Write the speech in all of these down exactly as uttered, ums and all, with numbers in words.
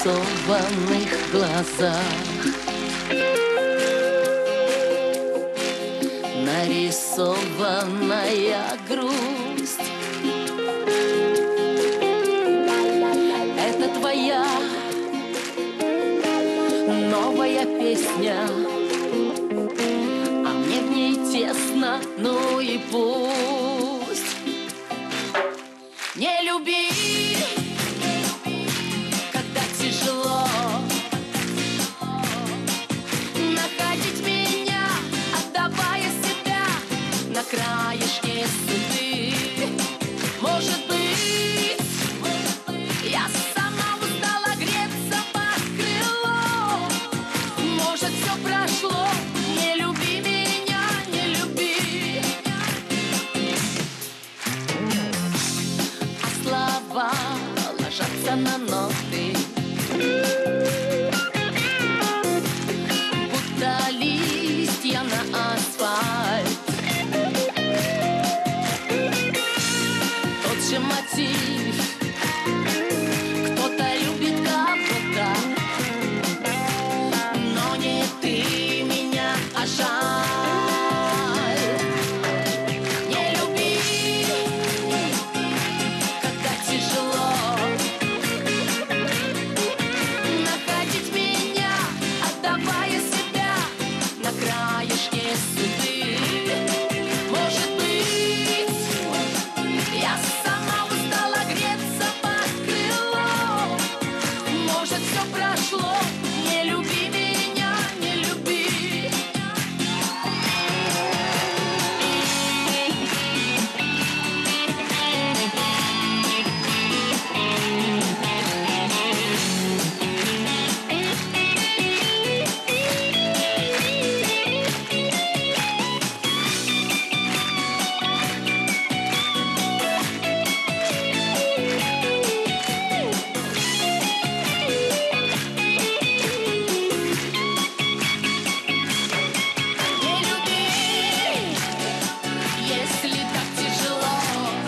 нарисованных глазах. Нарисованная грусть. Это твоя новая песня, а мне в ней тесно, ну и пусть. Не люби, когда тяжело находить меня, отдавая себя на краешке суды. Может быть, я сама устала греться под крылом. Может, все прошло. Не люби меня, не люби. А слова ложатся на ноты, будто листья на асфальт. Тот же мотив. Кто-то любит кого-то, но не ты меня, а жаль. Не люби, когда тяжело находить меня, отдавая себя на краешке суды. Может быть, я сама устала греться под крылом. Может, все прошло. Не люби меня, не люби. Не люби, если так тяжело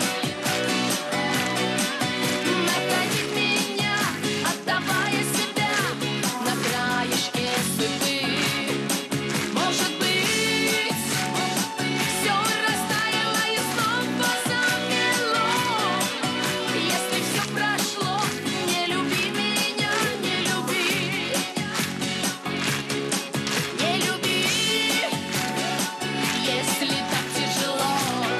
находить меня, отдавая себя на краешке судьбы. Может быть, все растаяло и снова замело. Если все прошло, не люби меня, не люби. Не люби, если так тяжело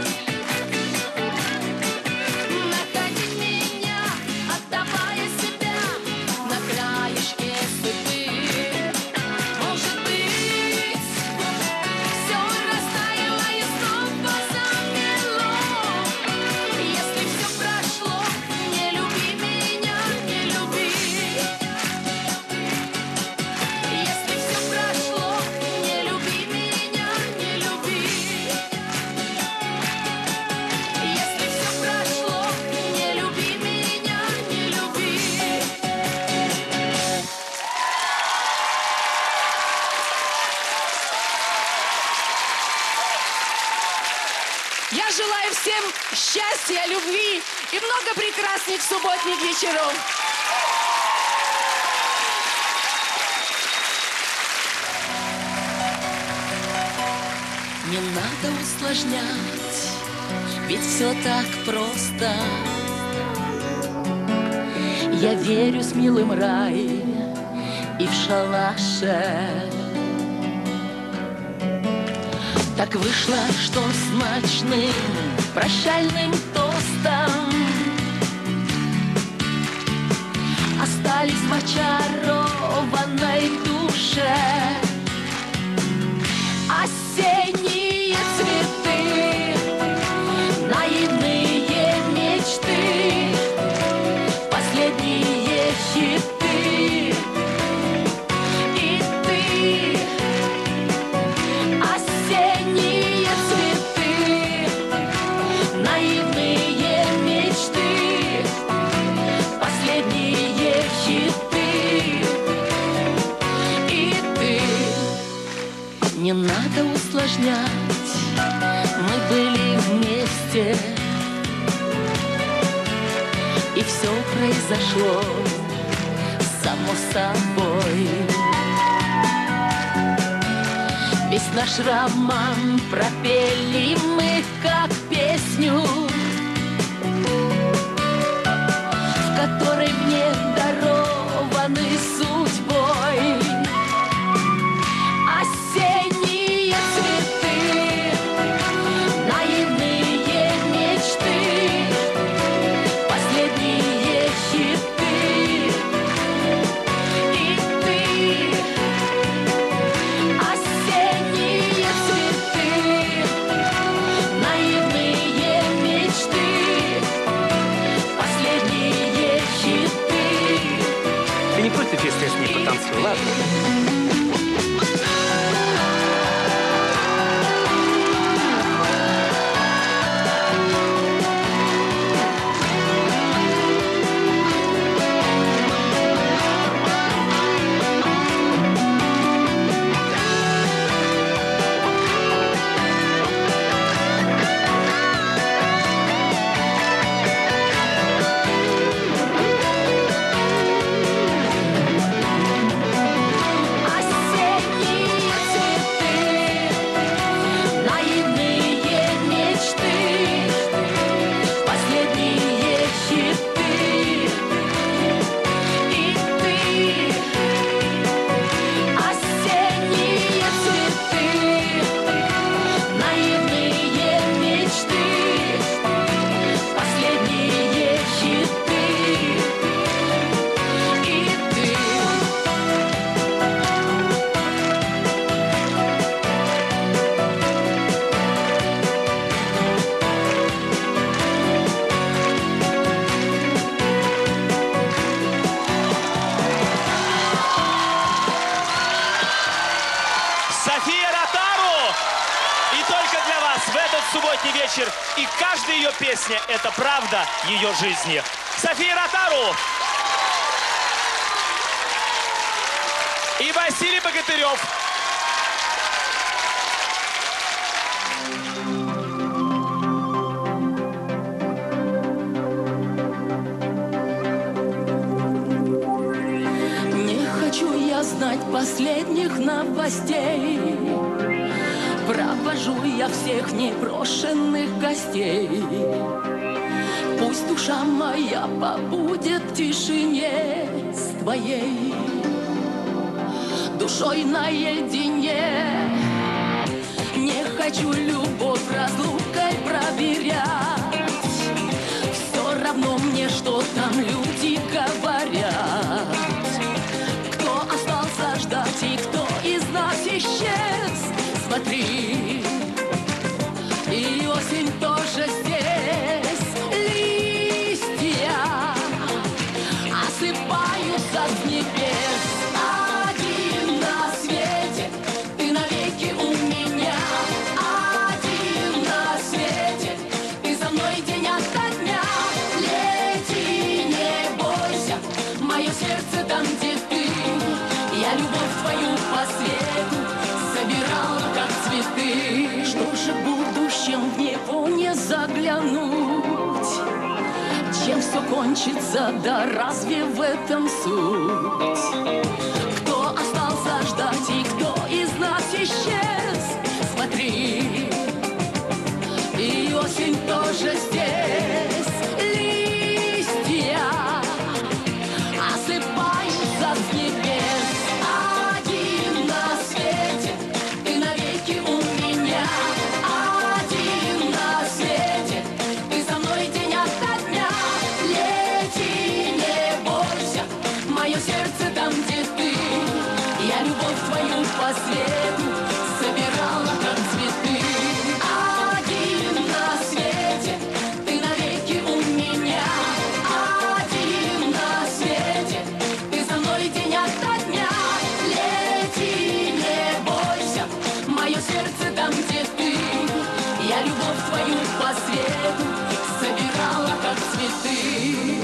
находить меня, отдавая себя на краешке судьбы. Может быть, все растаяло и снова замело. Если все прошло, не люби меня, не люби. Если все прошло, не люби меня, не люби. Если все прошло, не люби меня, не люби. Я желаю всем счастья, любви и много прекрасных субботних вечеров. Не надо усложнять, ведь все так просто. Я верю с милым рай и в шалаше. Так вышло, что смачным прощальным тостом остались в очарованной душе осенние цветы, наивные мечты, последние хиты. И ты, осенние цветы, наивные мечты, последние хиты. И ты, не надо усложнять, мы были вместе, и все произошло само само собой. Весь наш роман пропели мы как песню, в которой мне дарованы судьбой осенние цветы, наивные мечты, последние хиты. И ты, осенние цветы, наивные мечты, последние хиты. Ты не против, если я с ней потанцую, ладно? Субботний вечер, и каждая ее песня – это правда ее жизни. София Ротару и Василий Богатырев. Не хочу я знать последних новостей. Провожу я всех непрошенных гостей. Пусть душа моя побудет в тишине с твоей душой наедине. Не хочу любовь разлукой проверять. Все равно мне, что там люди говорят. Кто остался ждать и кто из нас исчез. Смотри, и осень тоже здесь. Листья осыпаются с небес. Один на свете, ты навеки у меня. Один на свете, ты со мной день ото дня. Лети, не бойся, мое сердце там, где ты. Я любовь твою по свету собирал, как цветы. Что же в будущем в него не заглянуть? Чем все кончится, да разве в этом суть? Кто остался ждать и кто из нас исчез? Смотри, и осень тоже здесь. Листья осыпаются с небес. По свету собирала, как цветы. Один на свете, ты навеки у меня. Один на свете, ты со мной день ото дня. Лети, не бойся, мое сердце там, где ты. Я любовь твою по свету собирала, как цветы.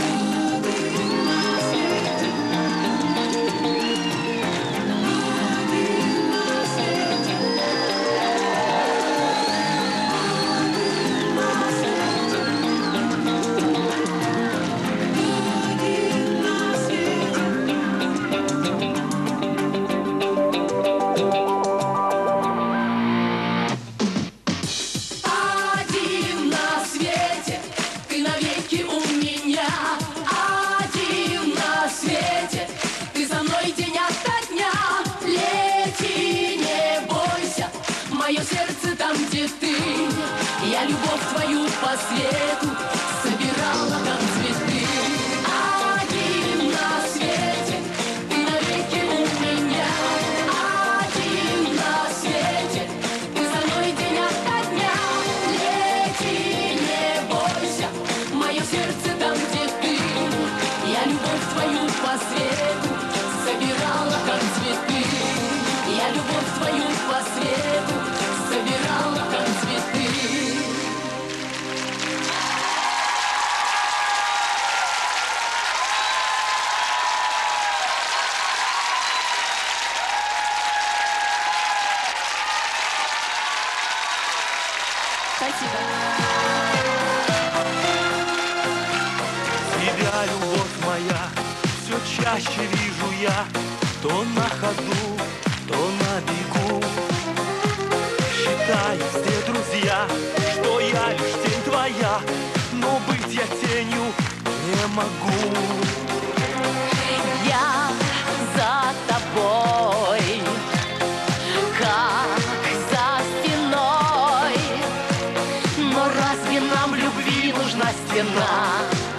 любовь твою по свету собирала, как цветы. Один на свете, ты навеки у меня. Один на свете, ты со мной день ото дня. Лети, не бойся, мое сердце там, где ты. Я любовь твою по свету собирала, как цветы. Я любовь твою по свету собирала, как цветы. Спасибо. Тебя, любовь моя, все чаще вижу я, то на ходу, то на бегу. Считай все друзья, что я лишь тень твоя, но быть я тенью не могу. Я за тобой, как за стеной. Но разве нам любви нужна стена?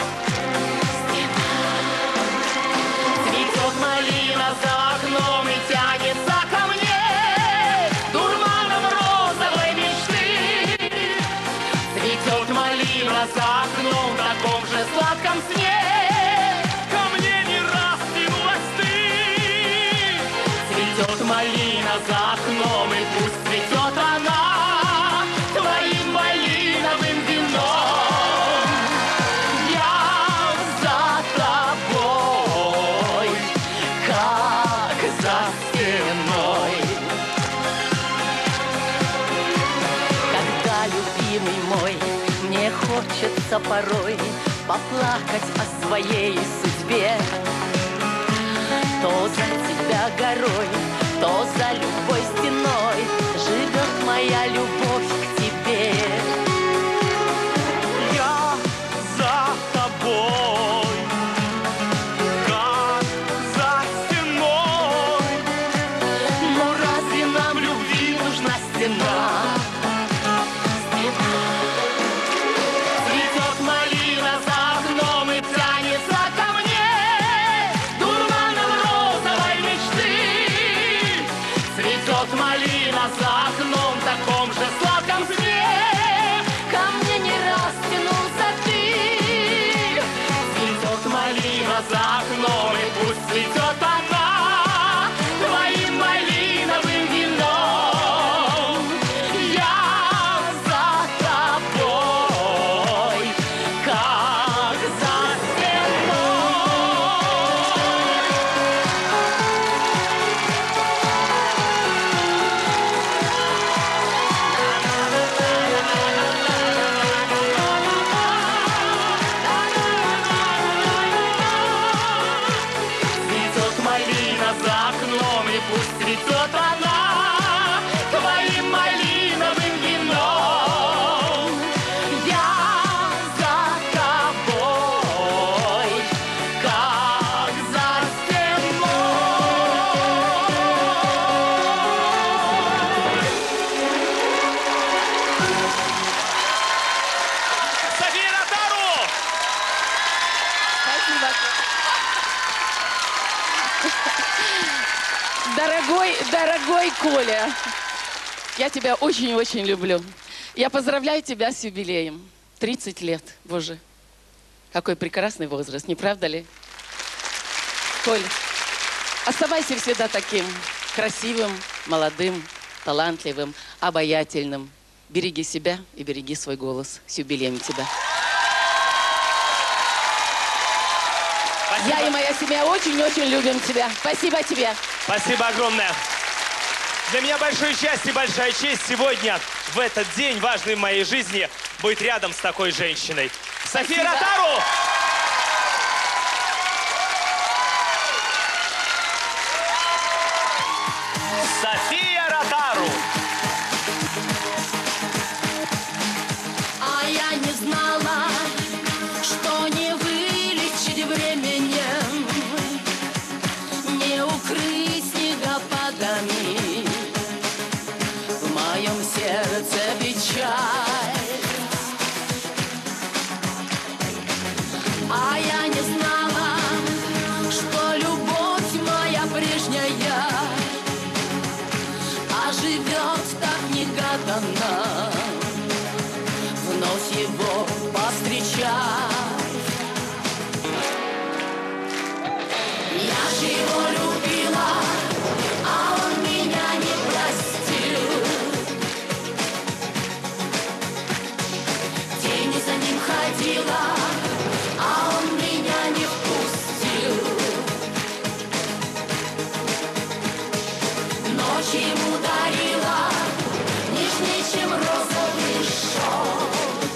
Цветет малина за окном и тянется ко мне дурманом розовой мечты. Цветет малина за окном в таком же сладком сне. Ко мне не раз тянулась ты. Цветет малина за окном, и пусть цветет она твоим малиновым вином. Я за тобой, как за стеной. Когда, любимый мой, мне хочется порой поплакать о своей судьбе, то за тебя горой, то за любой стеной живет моя любовь к тебе. Я за тобой, как за стеной. Но разве нам любви нужна стена? Цветет малина за окном и тянется ко мне дурманом розовой мечты. Цветет малина за окном в таком же сладком сне. Ко мне не раз тянулся ты. Цветет малина за окном, и пусть цветет она твоим малиновым вином. Я за тобой, как за стеной. Цветет малина за окном, и пусть цветет она твоим малиновым вином. Я за тобой, как за стеной. София Ротару! Спасибо. Дорогой, дорогой Коля, я тебя очень-очень люблю. Я поздравляю тебя с юбилеем. тридцать лет, боже. Какой прекрасный возраст, не правда ли? Коль, оставайся всегда таким красивым, молодым, талантливым, обаятельным. Береги себя и береги свой голос. С юбилеем тебя. Я и моя семья очень-очень любим тебя. Спасибо тебе. Спасибо огромное. Для меня большое счастье, большая честь сегодня, в этот день, важный в моей жизни, быть рядом с такой женщиной. София Спасибо. Ротару! София Ротару! А я не знала, что не вылечить временем, не укрыть снегопадами. В моем сердце печаль, живет так негаданно, вновь его повстречать. Я же его любила, а он меня не простил. Тени за ним ходила, а он меня не впустил. Ночь ему дарила нежнее, чем розовый шелк.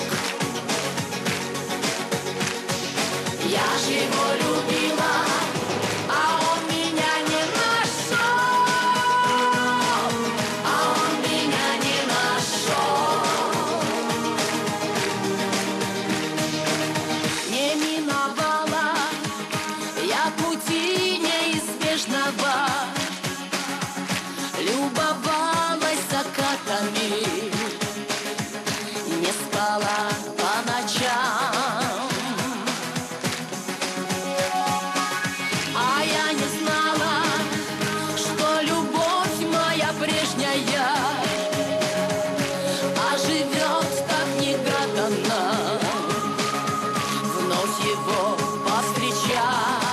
Я же его любила, а он меня не нашел, а он меня не нашел. Не миновала я пути неизбежного, любовалась закатами, не спала по ночам. А я не знала, что любовь моя прежняя оживет так негаданно, вновь его повстречать.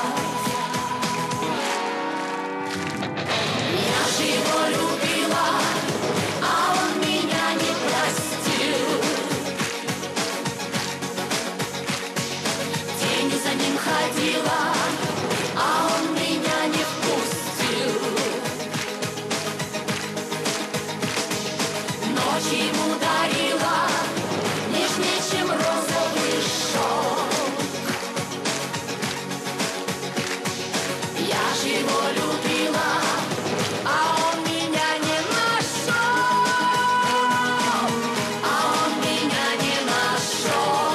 Я же его любила, а он меня не простил. Тень за ним ходила, а он меня не впустил. Ночь ему дарила нежнее, чем розовый шелк. Я же его любила, а он меня не нашел, а он меня не нашел.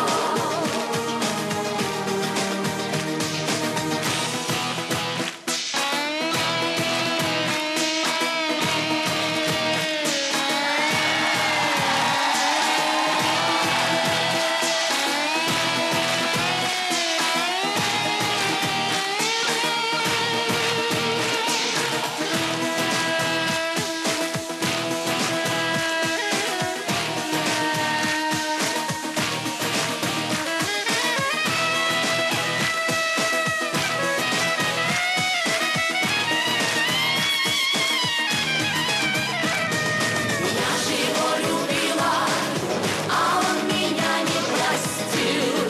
Я же его любила, а он меня не простил.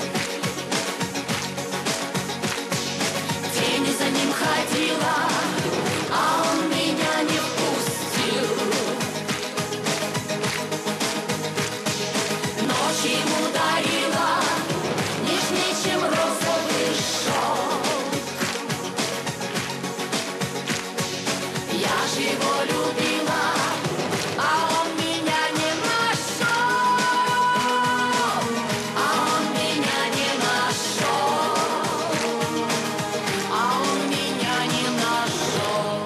Тень за ним ходила, а он меня не впустил. Ночь ему дарила нежнее, чем розовый шелк. Я же его любила, а он меня не нашел, а он меня не нашел, а он меня не нашел.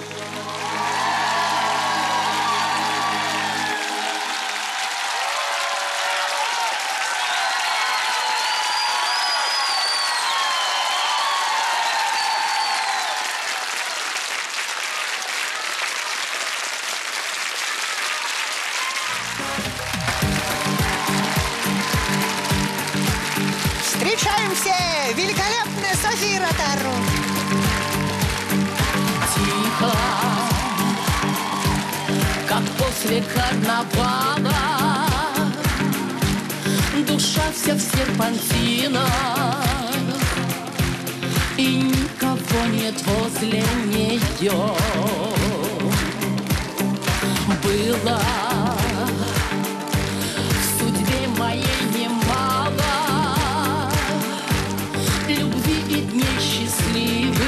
Встречаем все великолепная София Ротару. Тихо, как после карнавала, душа вся в серпантинах, и никого нет возле нее. Было в судьбе моей немало любви и дней счастливых,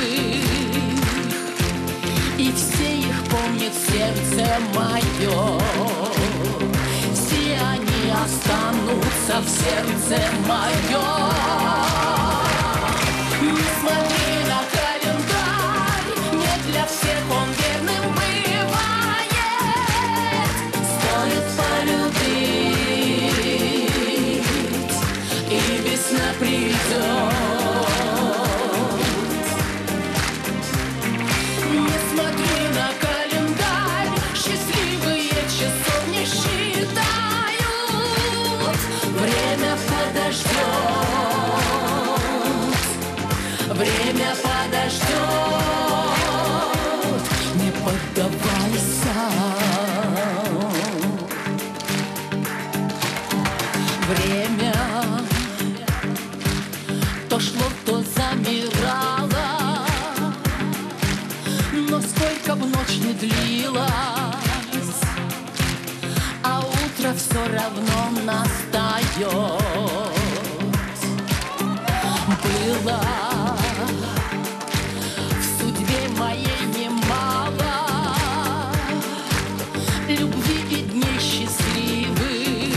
и все их помнит сердце мое. Все они останутся в сердце моем. Не смотри на календарь, не для всех он верным бывает. Стоит полюбить, и весна придет. Не смотри на календарь, счастливый равно настает. Было в судьбе моей немало любви и дней счастливых,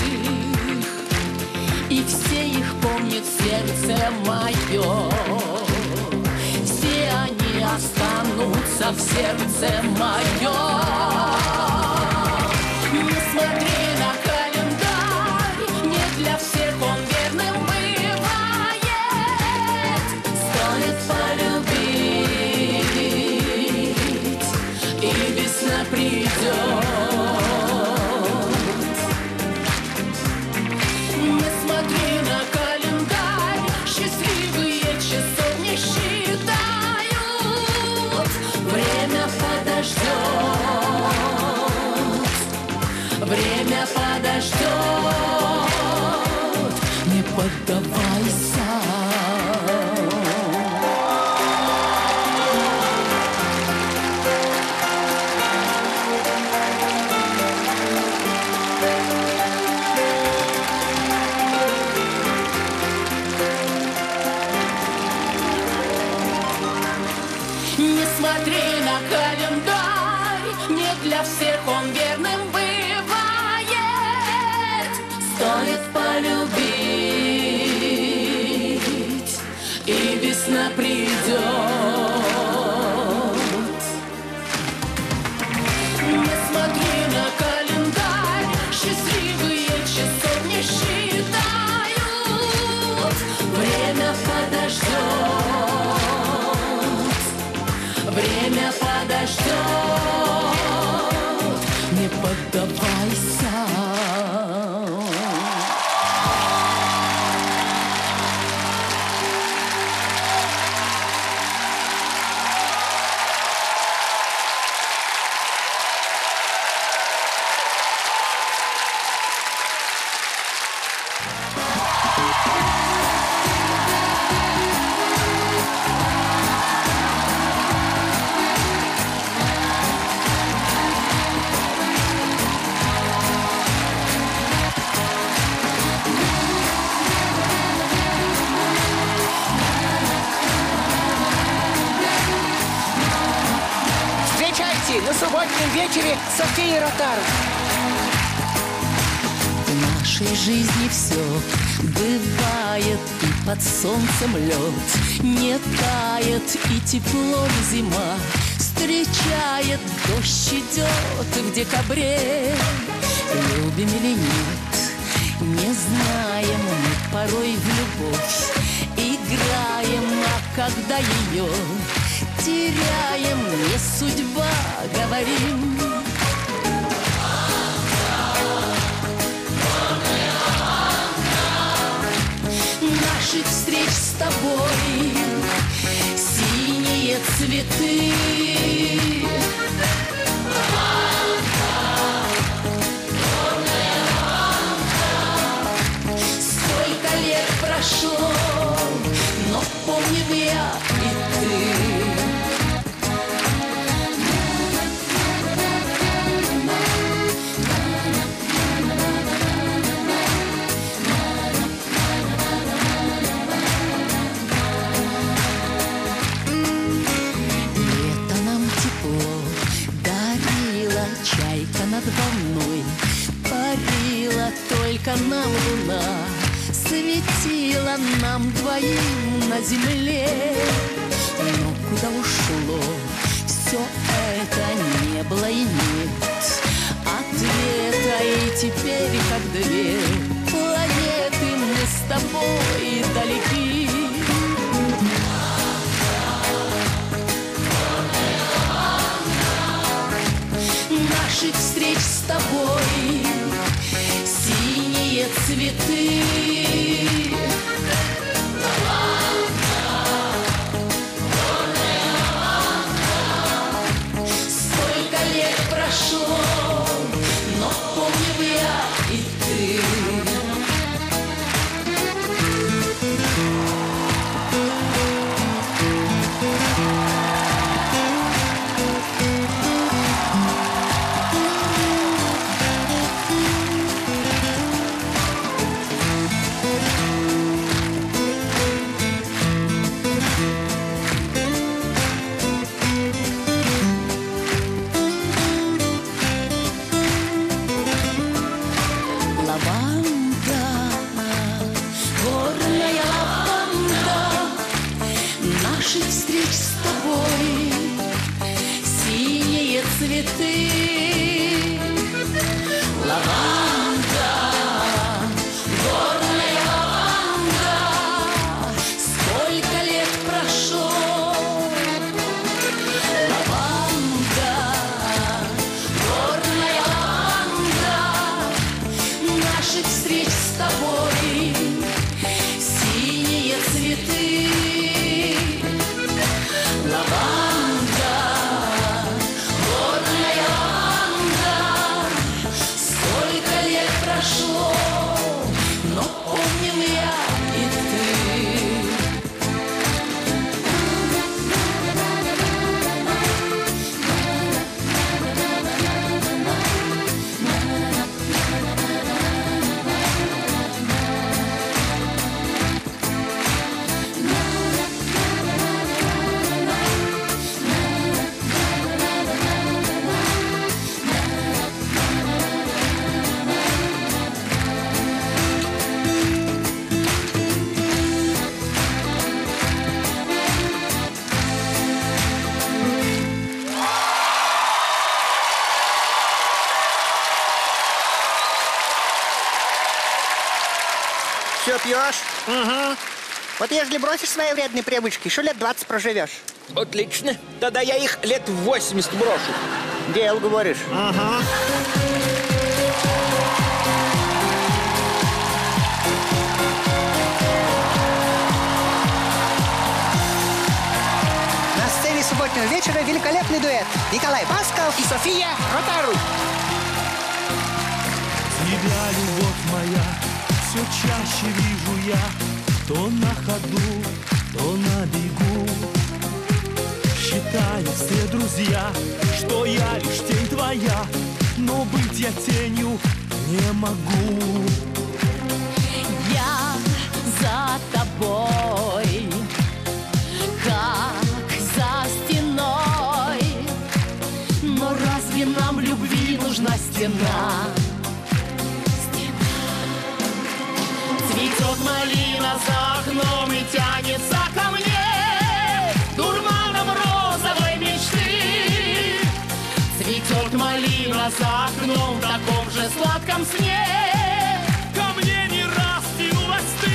и все их помнит сердце мое. Все они останутся в сердце моем. Не смотри на календарь, не для всех он верным бывает. Стоит полюбить, и весна придет. Не смотри на календарь, счастливые часов не считают. Время подождет, время подождет. Не поддавайся. Не смотри на календарь, не для всех он верным бывает. Стоит полюбить, и весна придет. Не смотри на календарь, счастливые часов не считают. Время подождет, время подождет. Не поддавайся. На субботнем вечере Софии Ротару. В нашей жизни все бывает, и под солнцем лед не тает, и теплом зима встречает, дождь идет в декабре. Любим или нет, не знаем, мы порой в любовь играем, а когда ее теряем, не судьба, говорим. Наших встреч с тобой синие цветы. Сколько лет прошло, но помним я и ты. Чайка над волной парила, только нам луна светила, нам двоим на земле. Но куда ушло все это, не было и нет ответа. И теперь, как две планеты, мы с тобой далеки. Наших встреч с тобой синие цветы. Сколько лет прошло, но помним я и ты. цветы. Лаванда, горная лаванда, сколько лет прошло. Лаванда, горная лаванда, наших встреч с тобой синие цветы. Лаванда, горная лаванда, сколько лет прошло, но помним я и ты. Все пьешь? Угу. Вот если бросишь свои вредные привычки, еще лет двадцать проживешь. Отлично. Тогда я их лет в восемьдесят брошу. Дел, говоришь? Ага. На сцене субботнего вечера великолепный дуэт. Николай Басков и София Ротару. Тебя, любовь моя, все чаще вижу я, то на ходу, то на бегу. Считают все друзья, что я лишь тень твоя, но быть я тенью не могу. Я за тобой, как за стеной. Но разве нам любви нужна стена? Цветет малина за окном и тянется ко мне дурманом розовой мечты. Цветет малина за окном в таком же сладком сне. Ко мне не раз тянулась ты.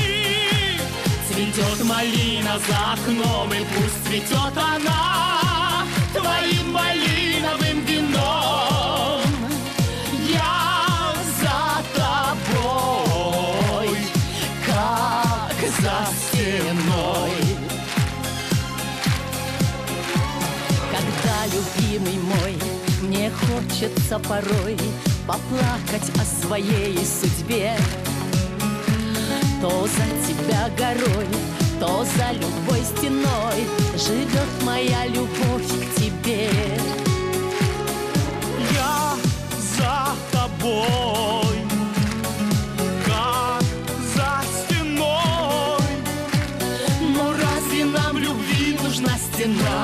Цветет малина за окном, и пусть цветет она твоим малиновым вином. Я за тобой, как за стеной. Когда, любимый мой, мне хочется порой поплакать о своей судьбе, то за тебя горой, то за любой стеной живет моя любовь к тебе. Я за тобой, как за стеной. Но разве нам любви нужна стена?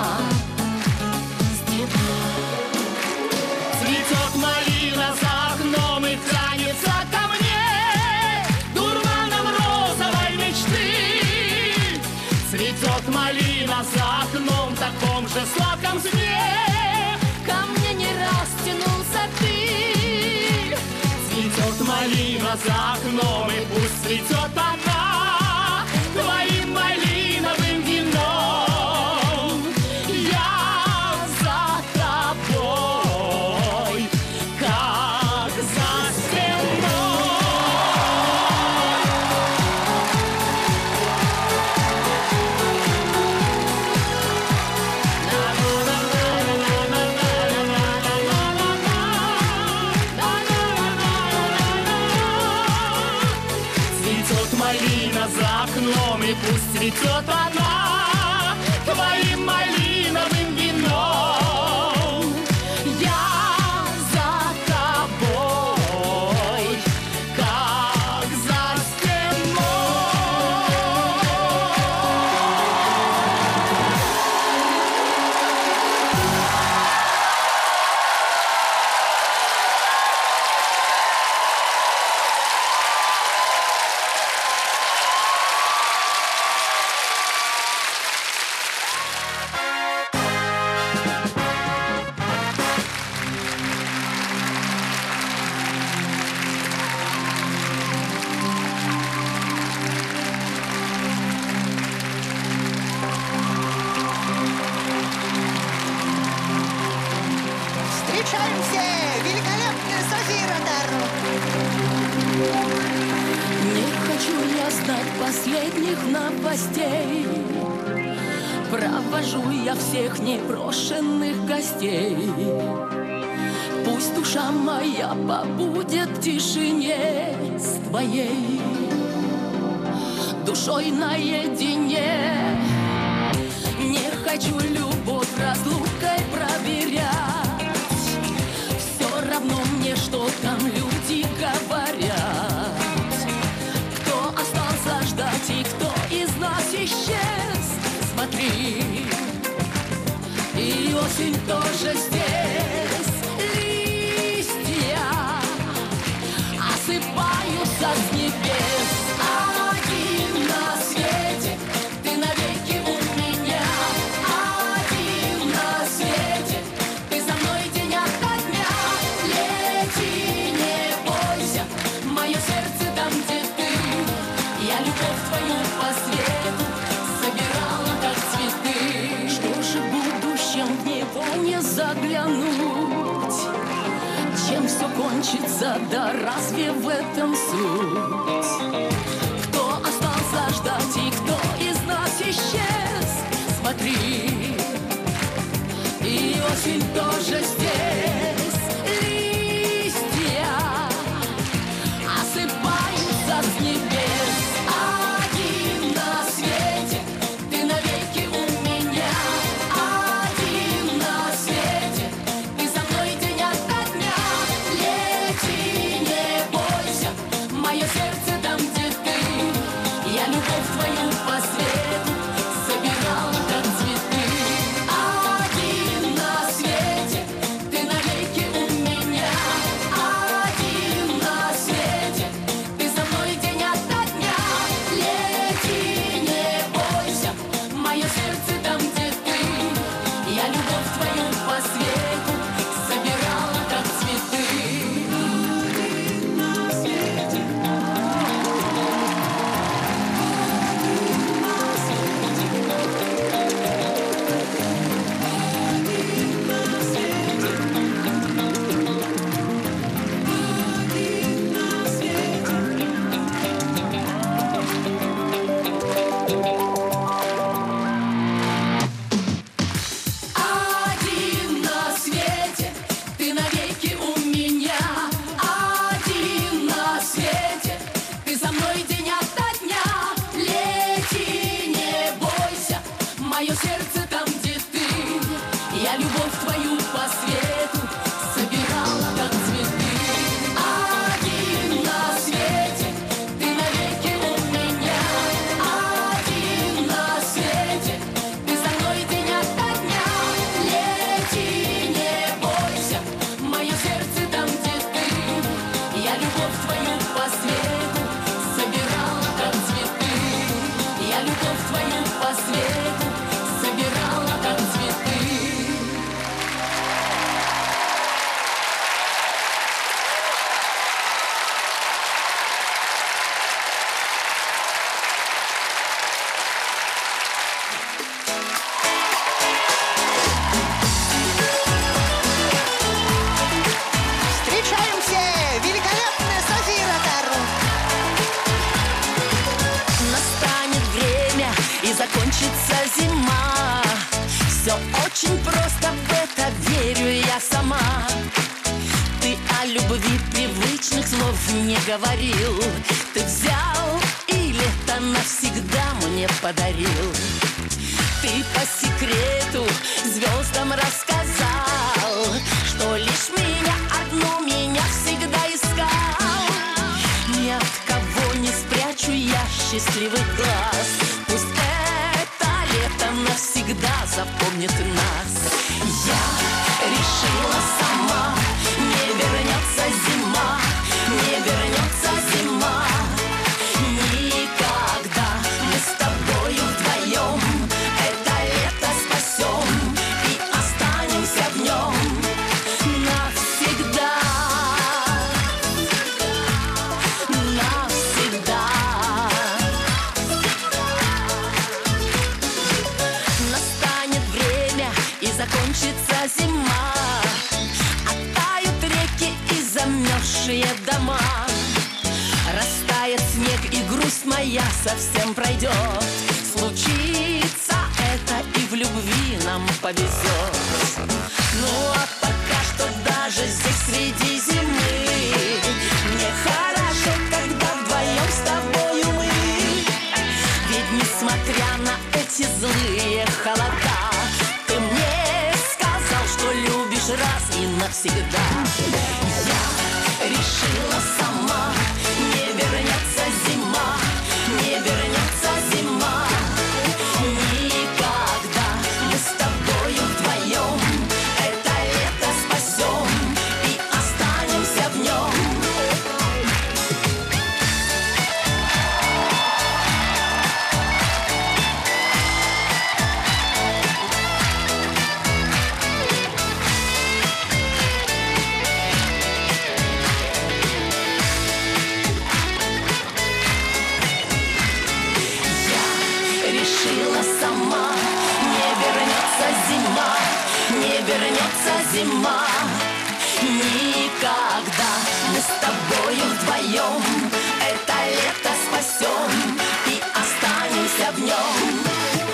Цветет малина за окном и тянется ко мне дурманом розовой мечты. Цветет малина за окном в таком же сладком сне. Ко мне не раз тянулся ты. Цветет малина за окном, и пусть цветет она твоим малиновым вином. Я за тобой, как за стеной. Цветет малина за окном, и пусть цветет она твоим малиновым вином. Я за тобой, как за стеной. плохих новостей. Провожу я всех непрошенных гостей. Пусть душа моя побудет в тишине с твоей душой наедине. Не хочу любовь разлукой проверять. Все равно мне, что там люди говорят. Кто остался ждать и кто из нас исчез. Смотри, и осень тоже здесь. Листья осыпаются с небес. Один на свете, ты навеки у меня. Один на свете, ты за мной день ото дня. Лети, не бойся, мое сердце там, где ты. Я любовь твою по свету собирала, как цветы. Что же в будущем в него не заглянуть? Чем все кончится, да разве в этом суть? Кто остался ждать и кто из нас исчез? Смотри, и осень тоже здесь. Листья осыпаются с небес. Один на свете, ты навеки у меня. Один на свете, ты за мной день ото дня. Лети, не бойся, мое сердце там, где ты. Я любовь твою по свету собирала, как цветы. Один на свете, ты навеки у меня. Один на свете, ты за мной день ото дня. Лети, не бойся, мое сердце там, где ты. Я любовь твою по свету собирала, как цветы. Один на свете, один на свете, ты навеки у меня. Один на свете, ты за мной день ото дня. Лети, не бойся, мое сердце там, где ты. Я любовь твою по свету собирала, как цветы. Один на свете, ты навеки у меня. Один на свете, ты за мной день ото дня. Лети, не бойся, мое сердце там, где ты. Я любовь твою по свету собирала, как цветы. Я любовь твою по свету собирала, как цветы. Встречаем все! Великолепная София Ротару! Настанет время и закончится зима. Все очень просто, в это верю я сама. Ты о любви привычных слов не говорил. Ты взял и лето навсегда мне подарил. Ты по секрету звездам рассказал, что лишь меня, одну меня всегда искал. Ни от кого не спрячу я счастливых глаз. Пусть это лето навсегда запомнит нас. Я решила сама, не вернется зима, не вернется зима. Никогда мы с тобою вдвоем это лето спасем и останемся в нем навсегда. Навсегда. Настанет время и закончится зима. Оттают реки и замерзшие дома. Растает растает снег, и грусть моя совсем пройдет. Случится это, и в любви нам повезет. Ну а пока что даже здесь среди зимы мне хорошо, когда вдвоем с тобою мы. Ведь несмотря на эти злые холода, ты мне сказал, что любишь раз и навсегда. Я решила сама, не вернется зима, не вернется зима никогда. Мы с тобою вдвоем это лето спасем и останемся в нем. Решила сама, не вернется зима, не вернется зима никогда. Мы с тобою вдвоем это лето спасем и останемся в нем.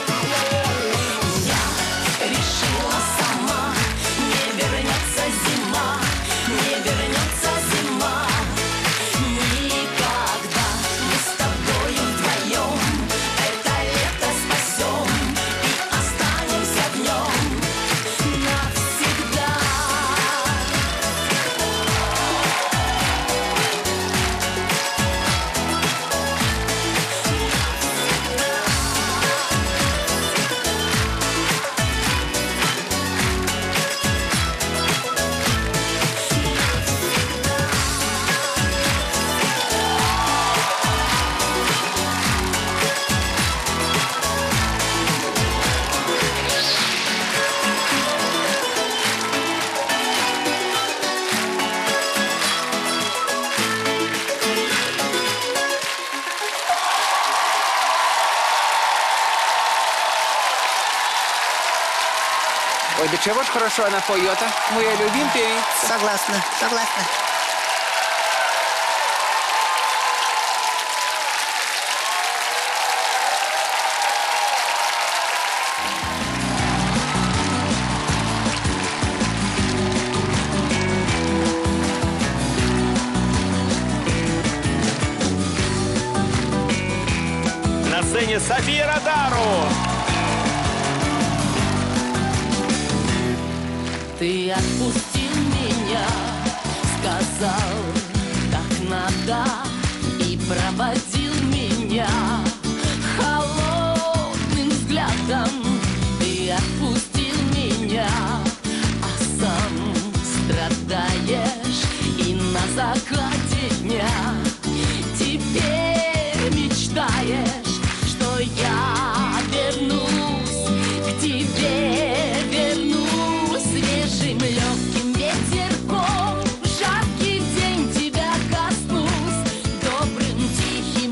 Я решила сама, не вернется зима, не вернется зима никогда. Мы с тобою вдвоем это лето спасем и останемся в нем навсегда. Ой, да чего ж хорошо она поет, а? Моя любимая певица. Согласна, согласна. На сцене София Ротару. Ты отпустил меня, сказал, как надо, и проводил меня холодным взглядом. Ты отпустил меня, а сам страдаешь, и на закате дня теперь мечтаешь, что я вернусь к тебе, вернусь свежим легким ветерком. В жаркий день тебя коснусь, добрым тихим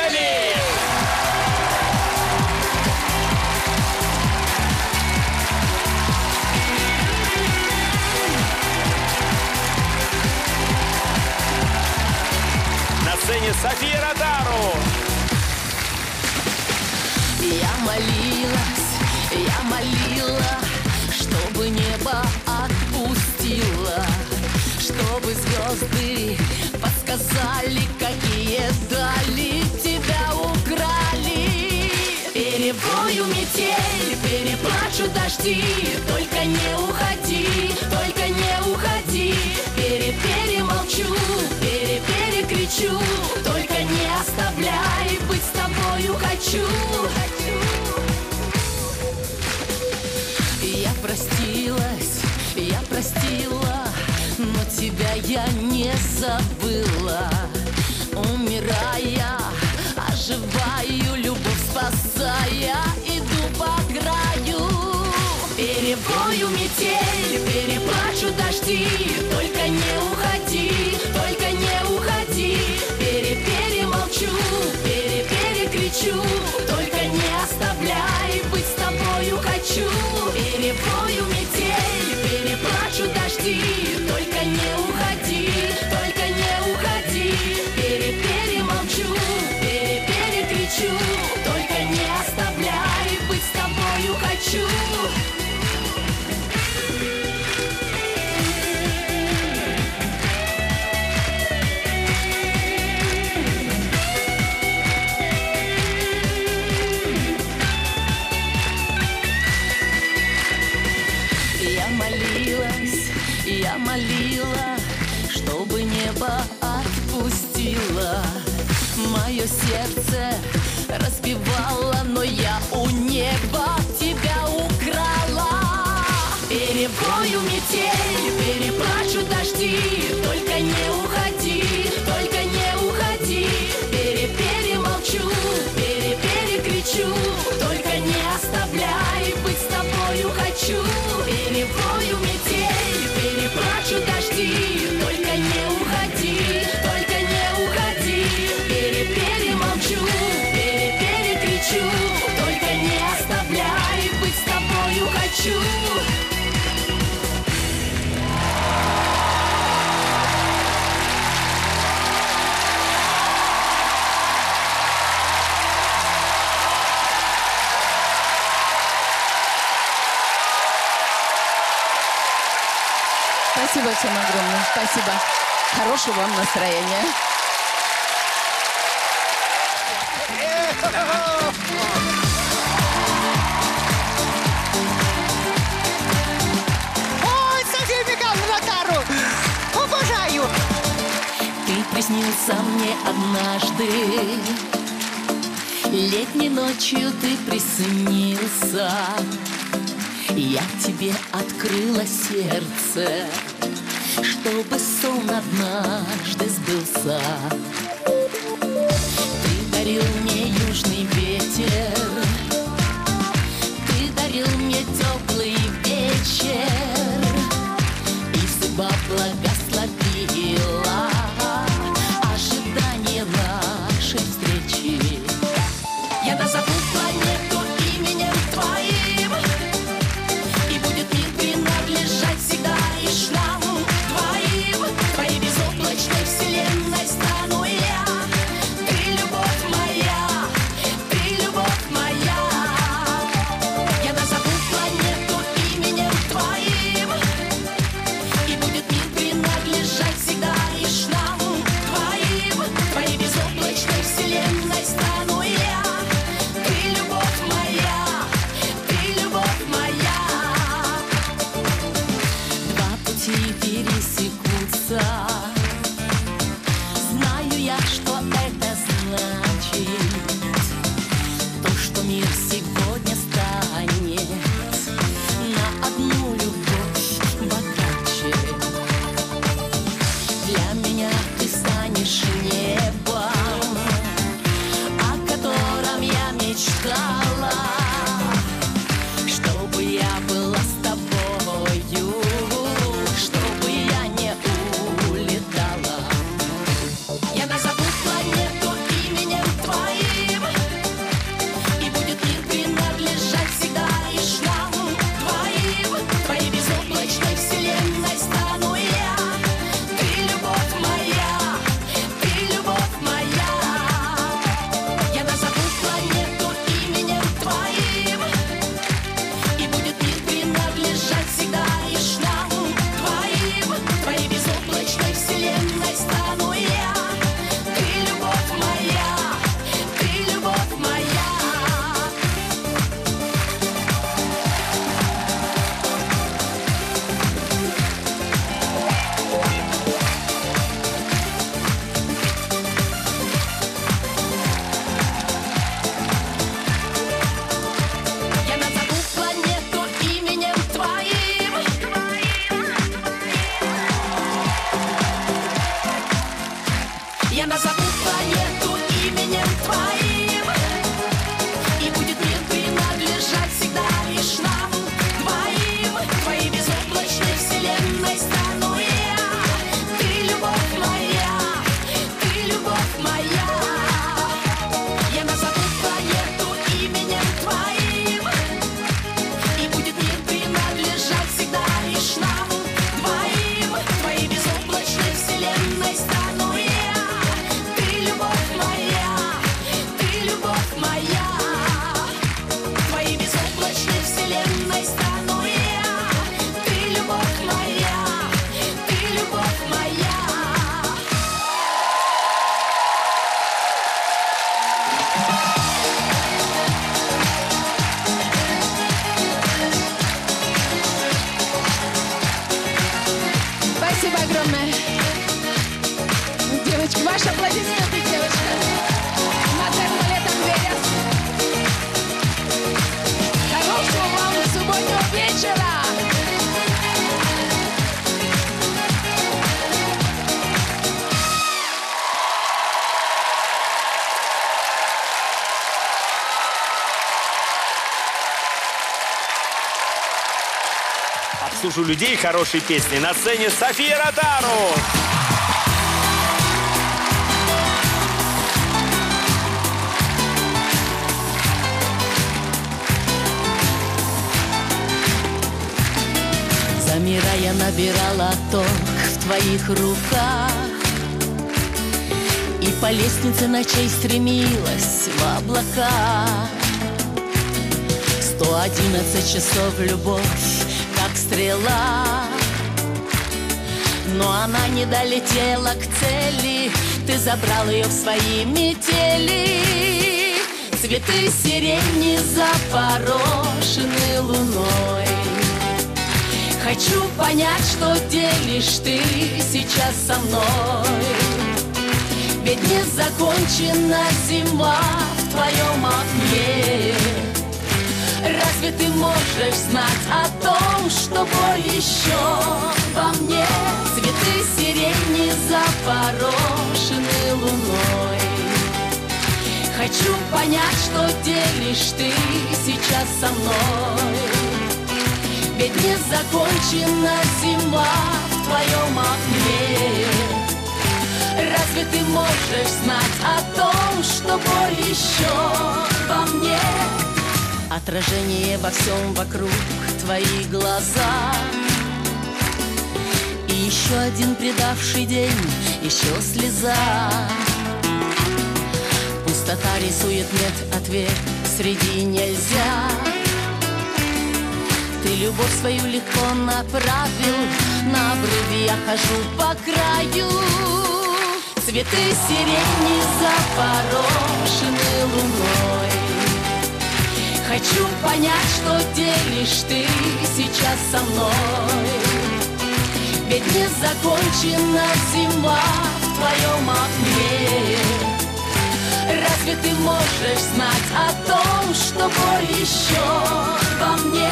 Поехали! На сцене София Ротару. Я молилась, я молила, чтобы небо отпустило, чтобы звезды подсказали, какие дали тебя украли. Перевою метель, переплачу дожди, только не уходи, только не уходи. Пере-перемолчу, пере-перекричу, только не оставляй, быть с тобою хочу. Я простилась, я простила, но тебя я не забыла. Умирая, оживаю, любовь спасая, иду по краю. Перевою метель, переплачу дожди, только не уходи, только не уходи. Пере-перемолчу, пере-перекричу, только не оставляй, быть с тобою хочу. Перевою метель, переплачу дожди, только не уходи, только не уходи. Пере-перемолчу, пере-перекричу, только не оставляй, быть с тобою хочу. Я молилась, я молила, чтобы небо отпустило. Мое сердце разбивало, но я у неба тебя украла. Перевою метель, переплачу дожди, только не уходи, только не уходи. Пере-перемолчу, пере-перекричу, только не оставляй, быть с тобою хочу. Перевою метель, переплачу дожди, только не уходи, только не уходи. Пере-перемолчу, пере-перекричу, только не оставляй, быть с тобою хочу. Спасибо всем огромное. Спасибо. Хорошего вам настроения. Ой, София Михайловна Ротару! Обожаю! Ты приснился мне однажды, летней ночью ты приснился. Я тебе открыла сердце, чтобы сон однажды сбылся. Ты дарил мне южный ветер, ты дарил мне теплый вечер, и судьба благословила ожидание нашей встречи. Я назову планету именем твоим, и будет мир принадлежать всегда лишь нам двоим. Твоей безоблачной вселенной стану я, ты любовь моя. Я назову планету именем твоим, и будет мир принадлежать всегда лишь нам двоим. Твоей безоблачной вселенной стану я. Ты любовь моя, ты любовь моя. Я назову планету именем твоим, и будет мир принадлежать всегда лишь нам двоим. Твоей безоблачной вселенной стану я. Ты любовь моя, ты любовь моя. Твоей безоблачной вселенной стану я. Ты любовь моя, ты любовь моя. Спасибо огромное. Девочки, ваши аплодисменты, девочка. На летом верят. Хорошего вам субботнего вечера. Слушаю людей, хорошие песни. На сцене София Ротару. Замирая, набирала ток в твоих руках, и по лестнице ночей стремилась в облака. Сто одиннадцать часов любовь, как стрела, но она не долетела к цели. Ты забрал ее в свои метели. Цветы сирени запорошены луной. Хочу понять, что делишь ты сейчас со мной. Ведь не закончена зима в твоем окне. Разве ты можешь знать о том, что боль еще во мне? Цветы сирени запорошены луной. Хочу понять, что делишь ты сейчас со мной. Ведь не закончена зима в твоем окне. Разве ты можешь знать о том, что боль еще во мне? Отражение во всем вокруг, твои глаза. И еще один предавший день, еще слеза. Пустота рисует, нет ответ среди нельзя. Ты любовь свою легко направил, на обрыве я хожу по краю. Цветы сирени запорошены луной. Хочу понять, что делишь ты сейчас со мной. Ведь не закончена зима в твоем окне. Разве ты можешь знать о том, что боль еще во мне?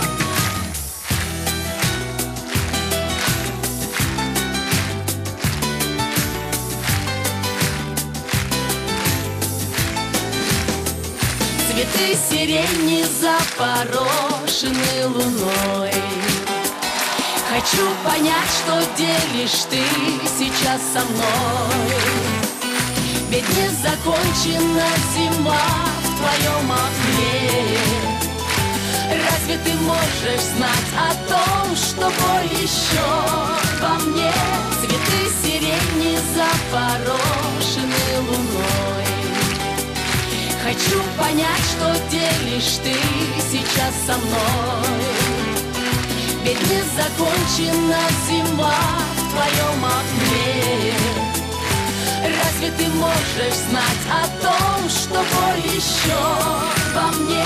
Цветы сирени запорошены луной. Хочу понять, что делишь ты сейчас со мной. Ведь не закончена зима в твоем окне. Разве ты можешь знать о том, что боль еще во мне? Цветы сирени запорошены луной. Хочу понять, что делишь ты сейчас со мной. Ведь не закончена зима в твоем окне. Разве ты можешь знать о том, что боль еще во мне?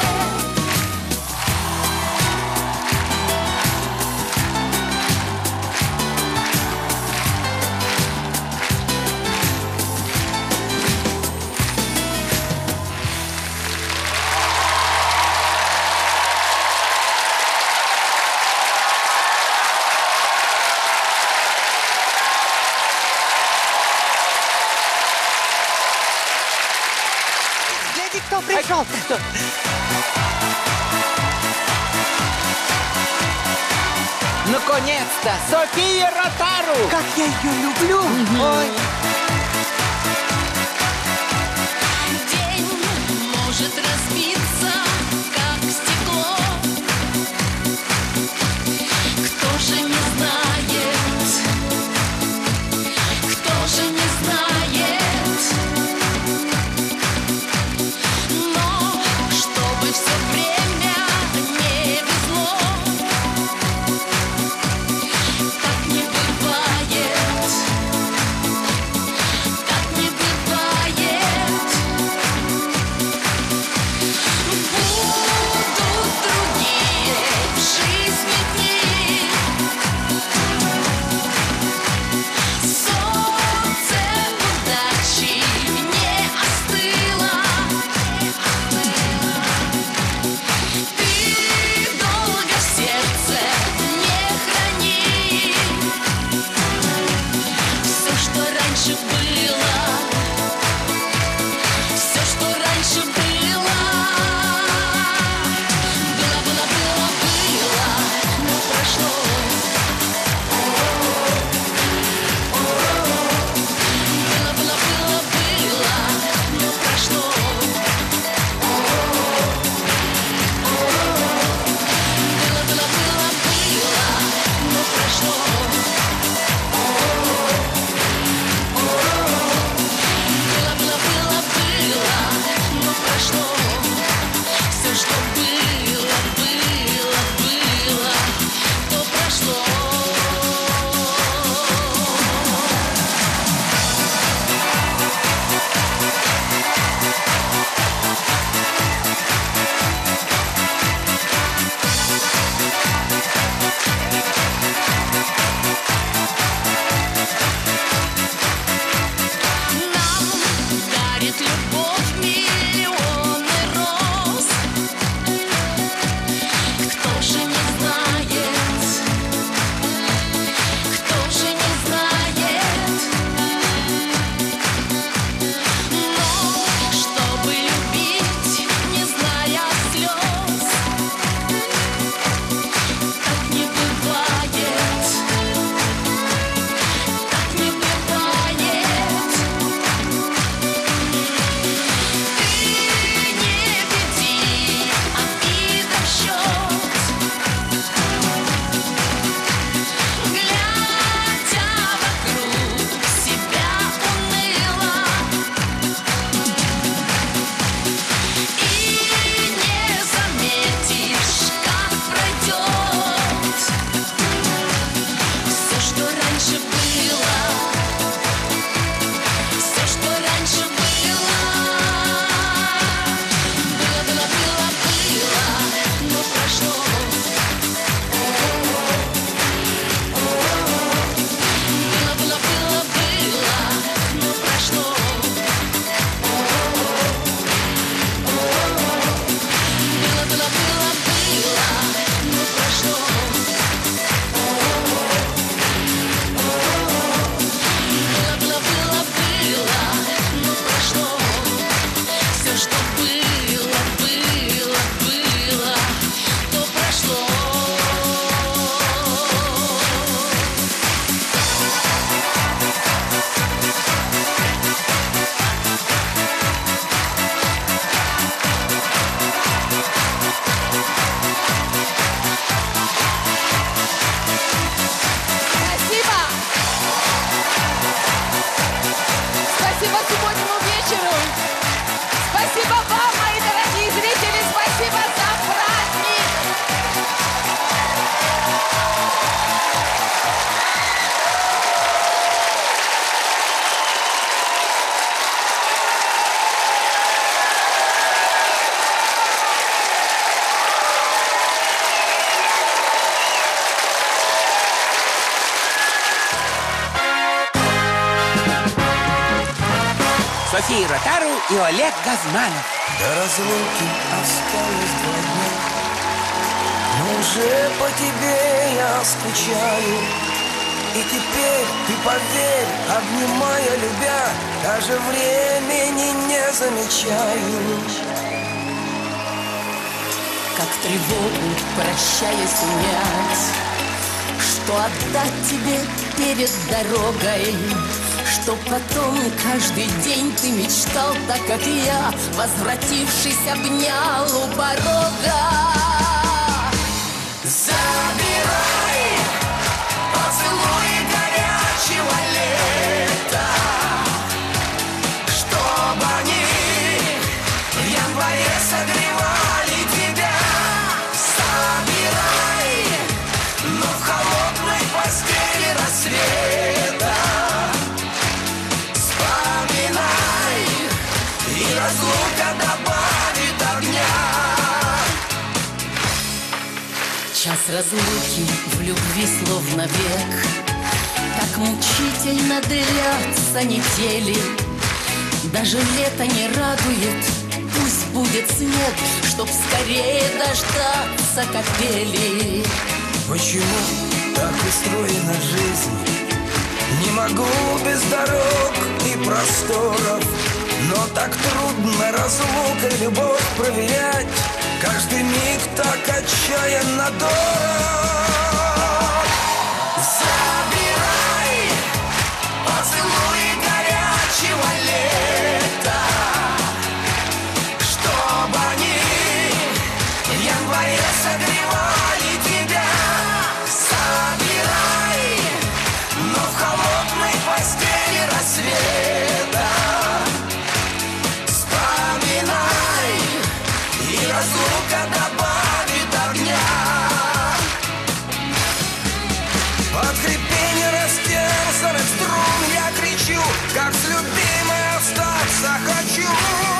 Кто пришел-то? Наконец-то! София Ротару! Как я ее люблю! Ой. День может разбиться, как стекло. Кто же не знает? Кто же не знает? Но чтобы все время не везло, так не бывает. Так не бывает. Будут другие в жизни дни. Солнце удачи не остыло. Ты долго в сердце не храни все, что раньше было. Все, что раньше было. Было, было, было, было, но прошло. Было, было, было, было, но прошло. Было, было, было, было, но прошло. Было, было, было, было, но прошло. Все, что было, было, было, то прошло. Нам дарит любовь миллионы роз. Кто же не знает? Кто же не знает? Но чтобы любить, не зная слез, так не бывает. Так не бывает. Ты не веди обидам счет, глядя вокруг себя уныло, и не заметишь, как пройдет все, что раньше было. Все, что раньше было. Было, было, было, было, но прошло. Было, было, было, было, но прошло. Было, было, было, было, но прошло. Было, было, было, было, но прошло. Все, что было, было, было, то прошло. Спасибо! Спасибо субботнему вечеру! Спасибо вам, мои дорогие зрители! Спасибо за праздник! София Ротару и Олег Газманов. До разлуки осталось два дня, но уже по тебе я скучаю. И теперь ты поверь, обнимая, любя, даже времени не замечаю. как тревогу, прощаясь, унять, что отдать тебе перед дорогой, что потом каждый день ты мечтал, так как я, возвратившись, обнял у порога. Забирай поцелуи горячего лета, чтобы они в январе согревали тебя. Забирай, но в холодной постели рассвета. Вспоминай, и разлука добавит огня. Час разлуки в любви словно век, так мучительно длятся недели. Даже лето не радует, пусть будет снег, чтоб скорее дождаться капели. Почему так устроена жизнь? Не могу без дорог и просторов, но так трудно разлукой любовь проверять. Каждый миг так отчаянно дорог. Забирай поцелуи горячего лета, чтобы они в январе согревали тебя. Забирай, но в холодной постели рассвета. Вспоминай, и разлука добавит огня. Под хрипение растерзанных струн я кричу, как с любимой остаться хочу.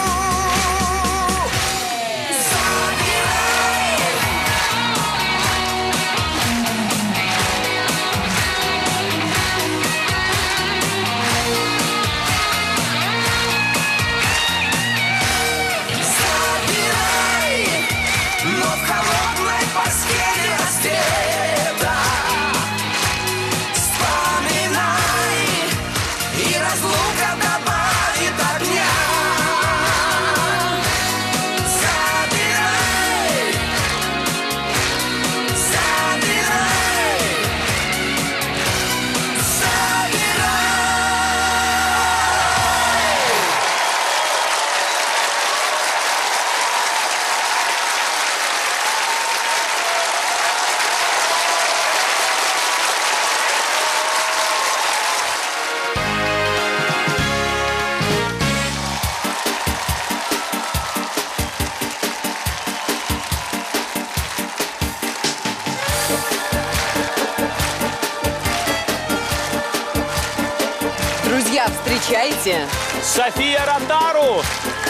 Друзья, встречайте! София Ротару!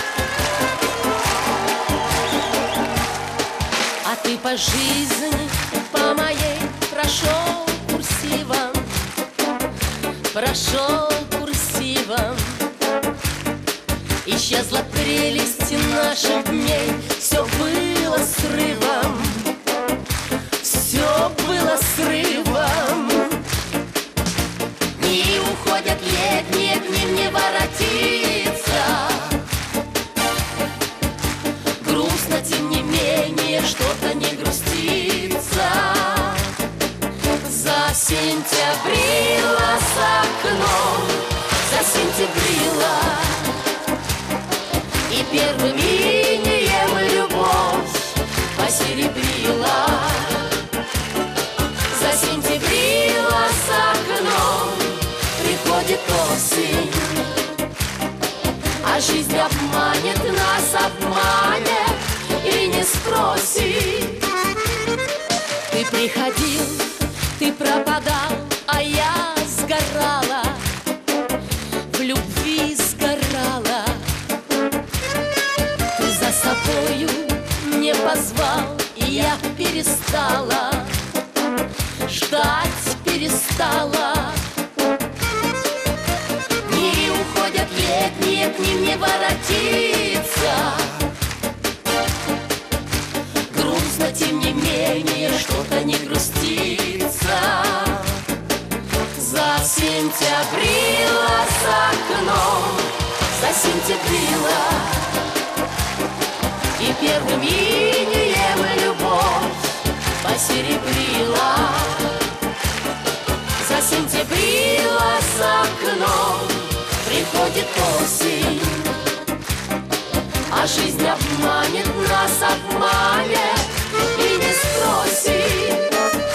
А ты по жизни, по моей, прошел курсивом, прошел курсивом. Исчезла прелесть наших дней, все было срывом, все было срывом. Дни уходят летние, к ним не воротиться. Грустно, тем не менее, что-то не грустится. Засентябрила с окном, засентябрила, и первым инеем любовь посеребрила. Засентябрила с окном, приходит осень, а жизнь обманет нас, обманет и не спросит. Ты приходил, ты пропадал, а я сгорала, в любви сгорала. Ты за собою не позвал, и я перестала, ждать перестала. Дни уходят летние, к ним не воротиться. Грустно, тем не менее, что-то не грустится. Засентябрила с окном, засентябрила, и первым инеем любовь А жизнь обманет нас, обманет и не спросит.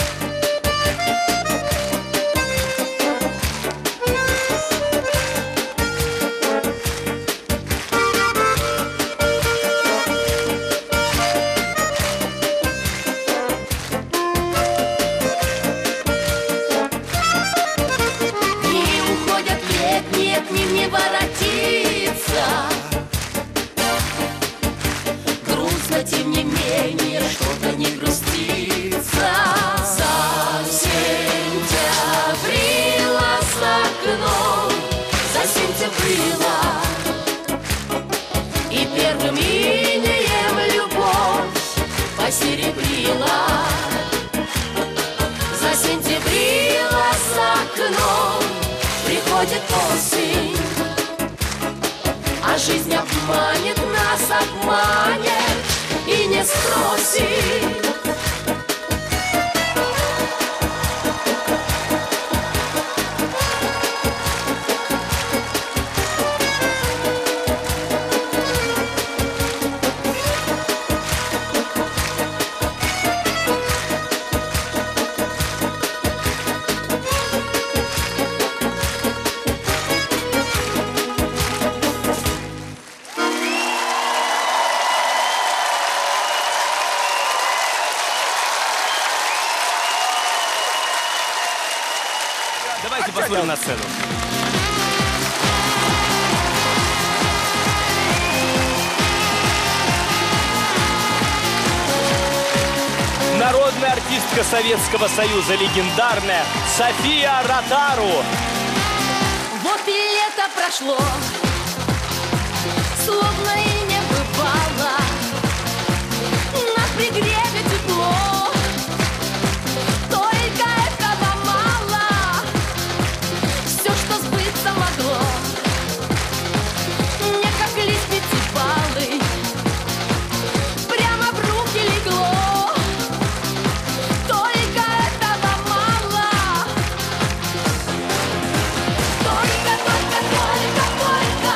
Дни уходят летние, к ним не воротиться. Грустно, тем не менее, что-то не грустится. Засентябрила за окном, засентябрила, и первым инеем любовь посеребрила. Засентябрила за окном, приходит осень, а жизнь обманет нас, обманет и не спросит. Давайте посмотрим на сцену. Народная артистка Советского Союза, легендарная София Ротару. Вот и лето прошло, словно и не бывало. На пригреве тепло, только этого мало. Все, что сбыться могло, не как лист пятипалый, прямо в руки легло. Только этого мало. Только, только, только, только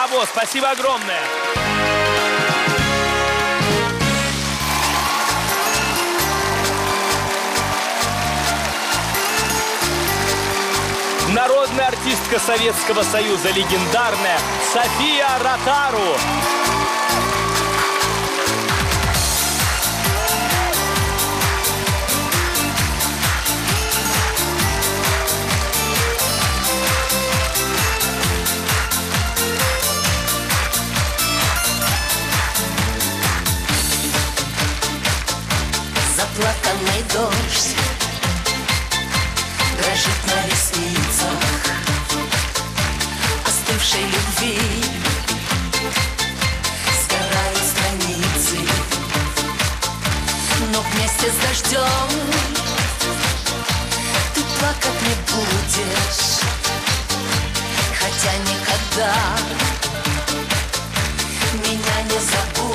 Браво, спасибо огромное. Народная артистка Советского Союза, легендарная София Ротару. Заплаканный дождь дрожит на ресницах остывшей любви, сгорают страницы, но вместе с дождем ты плакать не будешь, хотя никогда меня не забудешь.